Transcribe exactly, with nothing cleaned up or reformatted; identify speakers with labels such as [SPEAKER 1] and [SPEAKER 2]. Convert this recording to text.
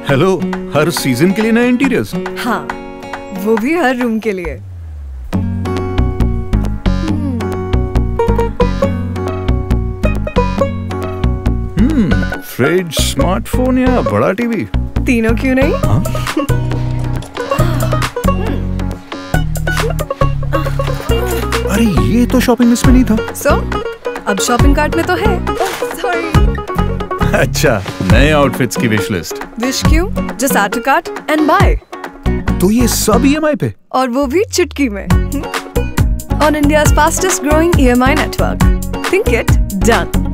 [SPEAKER 1] Hello, हर season के लिए नए इंटीरियर्स?
[SPEAKER 2] हाँ, वो भी हर रूम के लिए।
[SPEAKER 1] हम्म, फ्रिज, स्मार्टफोन या बड़ा टीवी?
[SPEAKER 2] तीनों क्यों नहीं?
[SPEAKER 1] हाँ? अरे ये तो शॉपिंग लिस्ट में नहीं था।
[SPEAKER 2] सो, अब शॉपिंग कार्ट में तो है। सॉरी।
[SPEAKER 1] अच्छा, नए आउटफिट्स की विश लिस्ट।
[SPEAKER 2] विश क्यों? Just add to cart and buy.
[SPEAKER 1] तो ये सब ई एम आई पे?
[SPEAKER 2] और वो भी चुटकी में। On India's fastest growing E M I network. Think it, done.